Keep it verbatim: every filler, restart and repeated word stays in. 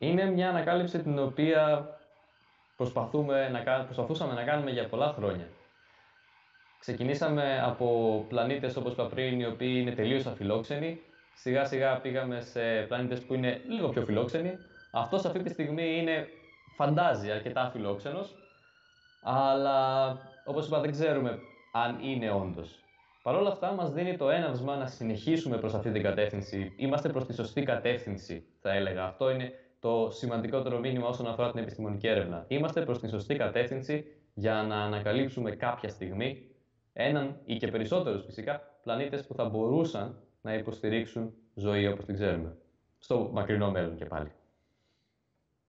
Είναι μια ανακάλυψη την οποία προσπαθούμε να, κα- προσπαθούσαμε να κάνουμε για πολλά χρόνια. Ξεκινήσαμε από πλανήτες όπως είπα πριν, οι οποίοι είναι τελείως αφιλόξενοι. Σιγά σιγά πήγαμε σε πλανήτες που είναι λίγο πιο φιλόξενοι. Αυτός αυτή τη στιγμή είναι, φαντάζει, αρκετά αφιλόξενος. Αλλά όπως είπα, δεν ξέρουμε αν είναι όντως. Παρ' όλα αυτά, μας δίνει το έναυσμα να συνεχίσουμε προς αυτή την κατεύθυνση. Είμαστε προς τη σωστή κατεύθυνση, θα έλεγα. Αυτό είναι το σημαντικότερο μήνυμα όσον αφορά την επιστημονική έρευνα. Είμαστε προς τη σωστή κατεύθυνση για να ανακαλύψουμε κάποια στιγμή έναν ή και περισσότερους φυσικά πλανήτες που θα μπορούσαν να υποστηρίξουν ζωή όπως την ξέρουμε. Στο μακρινό μέλλον και πάλι.